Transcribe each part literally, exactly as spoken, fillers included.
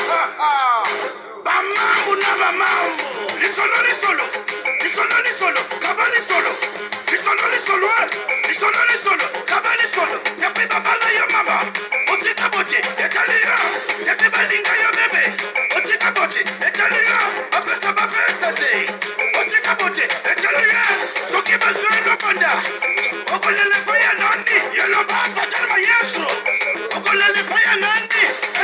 Bamambu na bamambu. Lisolo lisolo. Lisolo lisolo. Kaba lisolo. Lisolo lisolo. Lisolo lisolo. Kaba lisolo. Yapi babala yo mama. Otika bote. Etalia. Yapi balinga yo bebe. Otika bote. Etalia. Apesa bapesa te. Otika bote. Etalia. Soki bazwe no banda. Okolele paya nandi. Yelo ba patal maestro. Okolele paya nandi.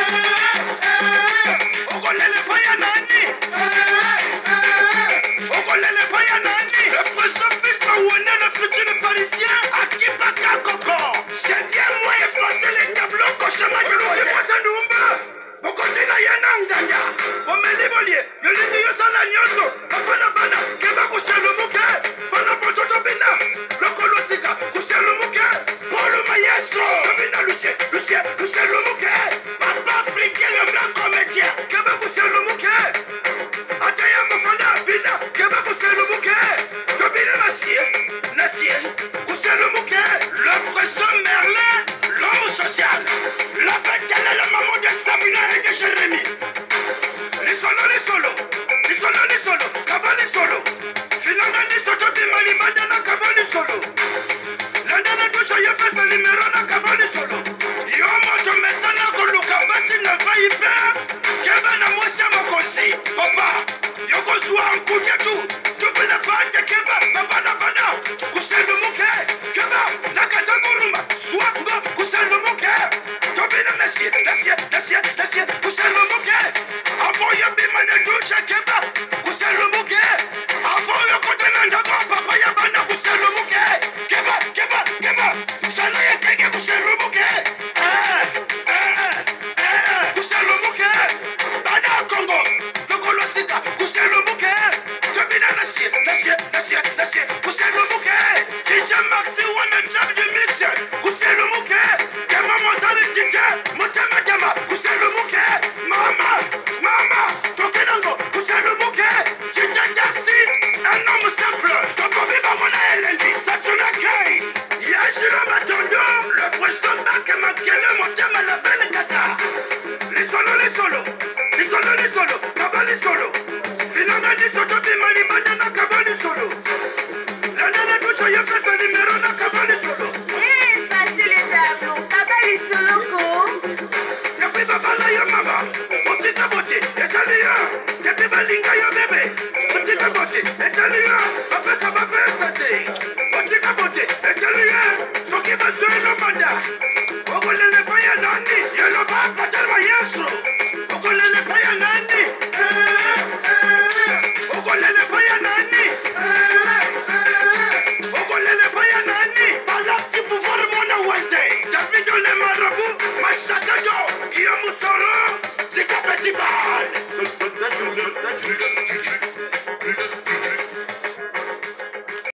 Okolele paya nandi. Okolele paya nandi. Le président fils Maouane, le futur parisien, à Kipaka Koko. C'est bien moi effacer les tableaux cauchemar de l'eau. C'est pas ça Numba. Okotina yananganya. Omeli bolie. Yolini yosala nyoso. Kapana bana. Keba kuselu muke. Bana bototo bina. Lokolo sika. Kuselu muke. Polo maestro. Bina Lucien. Lucien. Lucien le muke. Papa africain le vrai comédien. Keba kuselu muke. Ataya mufanda bina. Keba kuselu muke. Tobina Nassier. Nassier. Kuselu muke. Le président Merlin. L'homme social. La bête la maman de Sabina et de Jérémie. Les solos, les solos. Les solos, les solos. Kabali solo. Finanda les sotos de Malibanda na Kabali solo. Landana douche ya pesa numéro na Kabali solo. Yo moto mesana koluka basi na vaipe. Keba na mwasi makosi. Papa. Yoko soa nkuja tu. Tupila pate keba. Papa na bana. Kuselu muke. Keba. Nakata guruma. Swap ngo. Kuselu muke. Tobina Nassier. Nassier. Nassier. Nassier. Kuselu muke. Avant ya bimane douche keba. Kuselu muke. Avant ya kote nandako. Papa ya bana. Kuselu muke. Keba. Keba. Keba. Sana ya teke kuselu muke. Eh. Eh. Eh. Kuselu muke. Bana Congo. Lokolo sika. Kuselu muke. Tobina Nassier. Nassier. Nassier. Nassier. Kuselu muke. Chicha Maxi wana job de mix. Kuselu muke. Kema mozari chicha. Motema tema. Kuselu muke. Mama. Mama. Tokenango. Kuselu muke. Chicha Tassi. Un homme simple. Tokobi bamona elendi. Satsuna Kei. Yashiro Matondo. Le président Bakema Kele Motema la belle kata. Les solos, les solos. Les solos, les solos. Kabali solo. Finanda les sotos de Malibanda na Kabali solo. Landana douche ya pesa numéro na Kabali solo. Eh, facile tableau. Kabali solo ko. Yapi babala yo mama. Otika bote. Etalia. Yapi balinga yo bebe. Otika bote. Etalia. Bapesa bapesa te. Otika bote. Etalia. Soki bazwe no banda. Okolele paya nandi. Yelo ba patal maestro.